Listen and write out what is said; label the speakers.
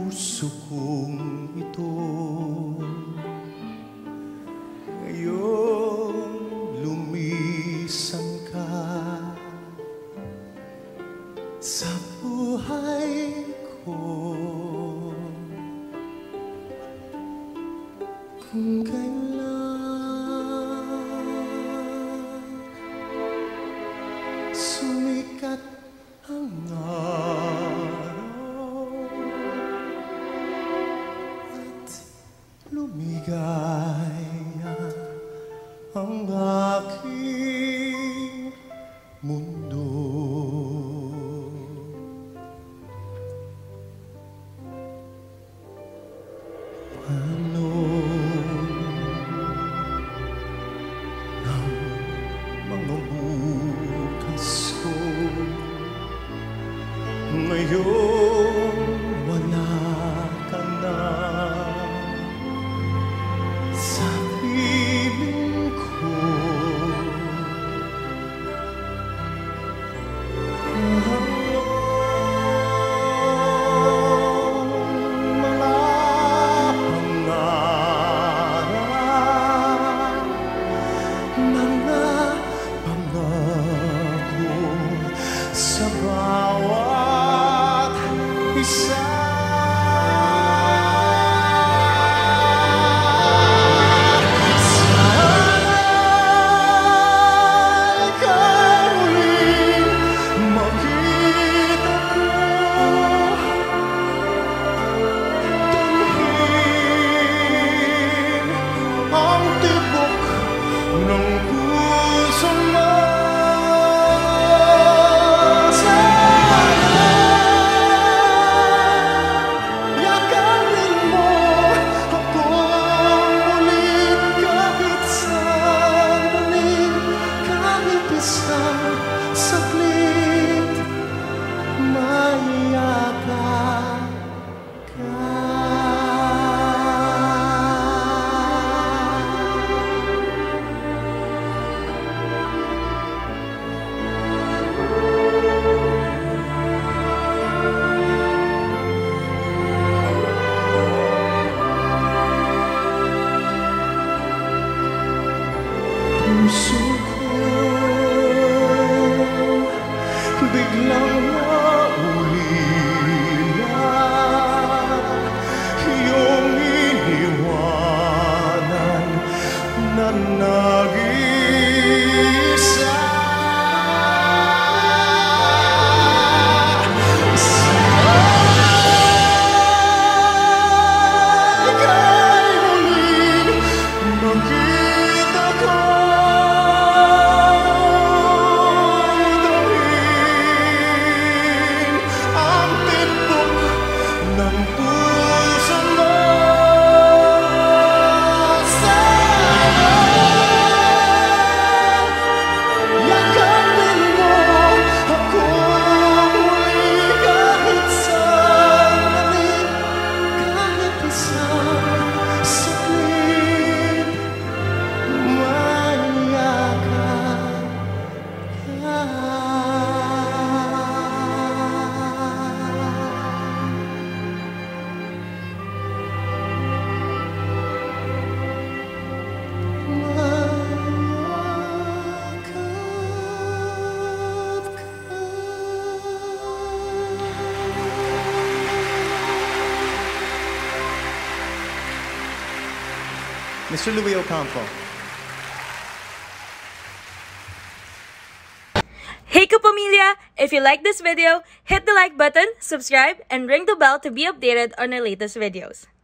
Speaker 1: puso kong ito ngayon lumisan ka sa buhay ko. Kung kailan sumikat ang araw at lumigaya ang aking mundo, paano ng mga bukas ko ngayon wala ka na sa piling ko? Sa bawat isa sana'y ikaw muling makita ko, tunhin ang tibok ng puso mo. Saglit mayakap ka. Puso biglang naulila iyong iniwanan na nag-iisa. Sana'y ika'y muling makita ko, ng puso mo. Sana yakapin mo ako muli kahit sandali, kahit isang saglit mayakap ka. Mr. Louie Ocampo.
Speaker 2: Hey Kapamilya! If you like this video, hit the like button, subscribe, and ring the bell to be updated on our latest videos.